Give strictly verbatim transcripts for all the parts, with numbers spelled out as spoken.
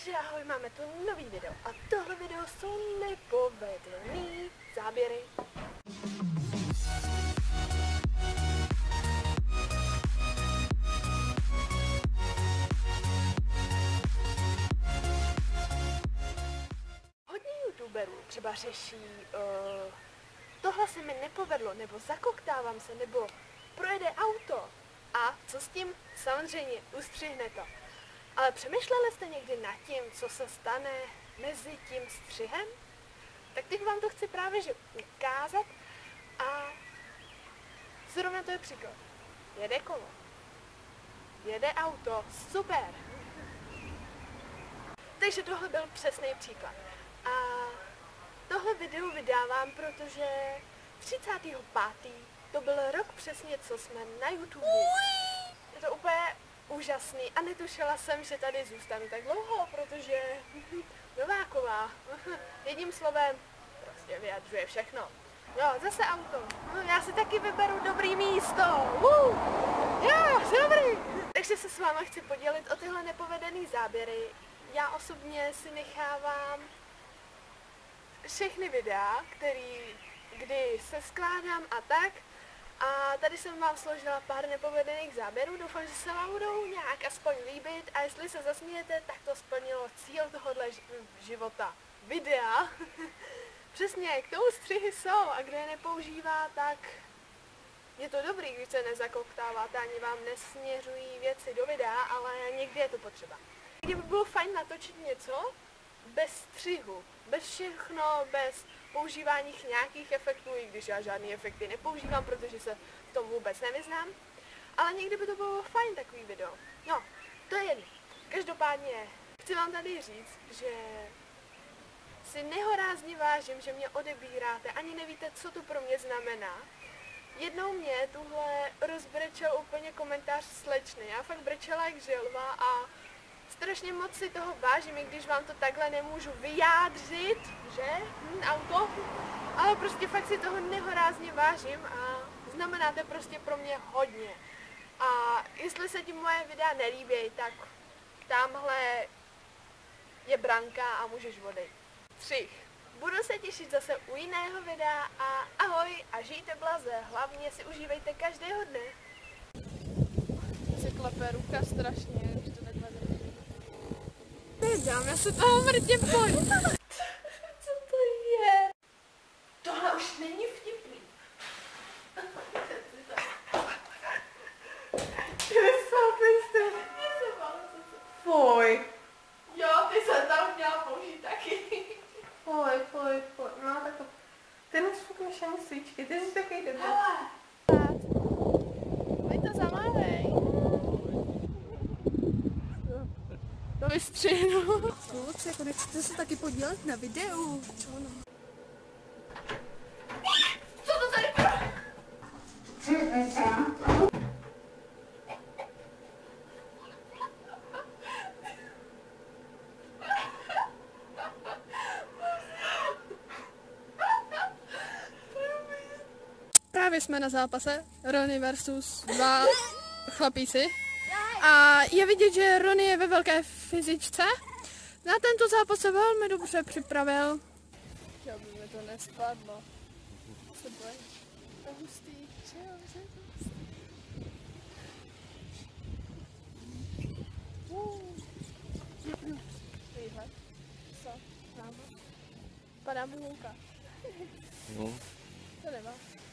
Takže ahoj, máme tu nový video a tohle video jsou nepovedený záběry. Hodně youtuberů třeba řeší, uh, tohle se mi nepovedlo, nebo zakoktávám se, nebo projede auto. A co s tím? Samozřejmě ustřihne to. Ale přemýšleli jste někdy nad tím, co se stane mezi tím střihem? Tak teď vám to chci právě že ukázat a zrovna to je příklad. Jede kolo. Jede auto. Super. Takže tohle byl přesný příklad. A tohle video vydávám, protože třicátého pátého to byl rok přesně, co jsme na YouTube. Je to úplně úžasný a netušila jsem, že tady zůstanu tak dlouho, protože Nováková jedním slovem prostě vyjadřuje všechno. Jo, zase auto. No, já si taky vyberu dobrý místo. Uh, jo, dobrý. Takže se s váma chci podělit o tyhle nepovedený záběry. Já osobně si nechávám všechny videa, který, kdy se skládám a tak. A tady jsem vám složila pár nepovedených záběrů, doufám, že se vám budou nějak aspoň líbit a jestli se zasmějete, tak to splnilo cíl tohohle života. Videa. Přesně, k tomu střihy jsou a kdo je nepoužívá, tak je to dobrý, když se nezakoktáváte, ani vám nesměřují věci do videa, ale někdy je to potřeba. Kdyby bylo fajn natočit něco bez střihu, bez všechno, bez používání nějakých efektů, i když já žádný efekty nepoužívám, protože se v tom vůbec nevyznám. Ale někdy by to bylo fajn takový video. No, to je jedno. Každopádně chci vám tady říct, že si nehorázně vážím, že mě odebíráte, ani nevíte, co to pro mě znamená. Jednou mě tuhle rozbrečel úplně komentář slečny. Já fakt brečela jak želva a strašně moc si toho vážím, i když vám to takhle nemůžu vyjádřit, že? Hm, auto. Ale prostě fakt si toho nehorázně vážím a znamenáte prostě pro mě hodně. A jestli se ti moje videa nelíbí, tak tamhle je branka a můžeš odejít. Střih. Budu se těšit zase u jiného videa a ahoj a žijte blaze, hlavně si užívejte každého dne. Se klepe ruka strašně, když to takhle drží. Nedám, já se toho mrtě bojím. Co to je? Tohle už není vtipný. Fuj. Jo, ty se tam měla použít taky. Fuj, fuj, fuj. No tak to... Ty nesfukneš ani svíčky, ty jsi takový debil. Hele. Vy to zamávej. To vystřihnu. Kluci, jako nechcete se taky podílet na videu. Co to tady bylo? Právě jsme na zápase Rony versus dva chlapíci. A je vidět, že Rony je ve velké fyzičce. Na tento zápas se velmi dobře připravil. Chtěl by mi to nespadlo. Se bojím. To je hustý. Že jo, že je to hustý. Výhled. Co? Náma. Padá mu hůlka. No. To nemá.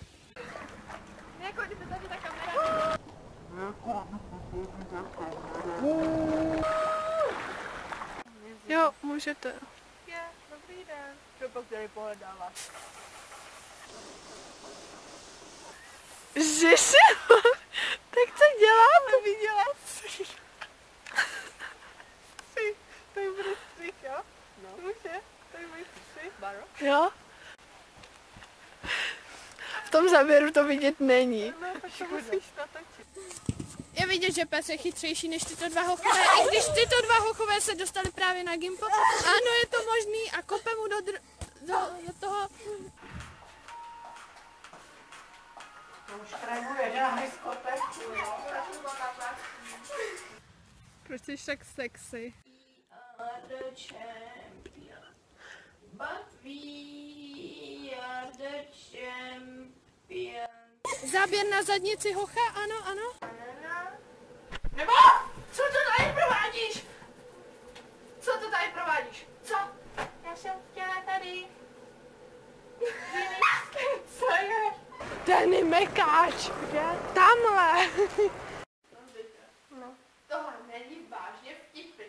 Jako kdyby tady ta kamera. Jo, můžete. Je, dobrý den. Kdo pak tady pohledává? Žeši, tak co děláme? Viděla jsi? Tady bude střih, jo? No. Může? Tady bude střih. Baro? Jo. V tom záběru to vidět není. No, tak to musíš natočit. Je vidět, že pes je chytřejší než tyto dva hochové, i když tyto dva hochové se dostali právě na gimpo. Ano, je to možný a kope mu do, dr- do, do toho. To už trénuje, žádný skopek. Proč jsi tak sexy? A the champion. But we are the champion. Záběr na zadnici hocha, ano, ano. Nebo, co to tady provádíš? Co to tady provádíš? Co? Já jsem chtěla tady. Co je? Ten mekáč, kde? Tamhle. No. Tohle není vážně vtipný.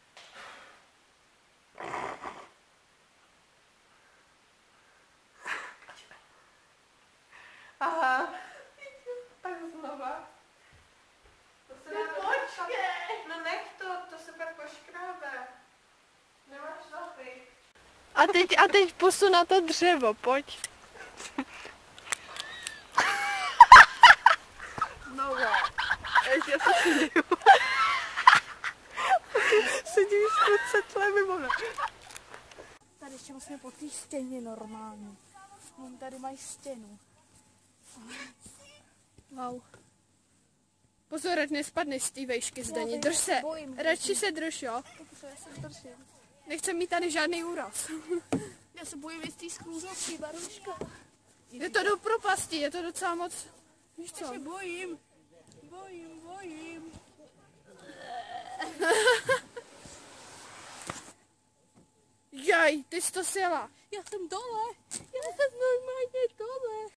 Aha. Tak znova. To se No počkej. No nech to, to se pak poškrábe. Nemáš zapy. A teď, a teď pusu na to dřevo, pojď. No, no. Ještě se směju. Sedíš furt se mimo mě. Tady ještě vlastně po té stěně normální. Oni tady mají stěnu. Wow. Pozor, ať nespadneš z té vejšky zdaní. vím, Drž se. bojím, Radši se drž, jo. To já se držím. Nechcem mít tady žádný úraz. Já se bojím z té skluzovky, baruška. Je to do propasti, je to docela moc... Víš co? Já se bojím. Bojím, bojím. Jaj, ty jsi to sjela. Já jsem dole. Já jsem normálně dole.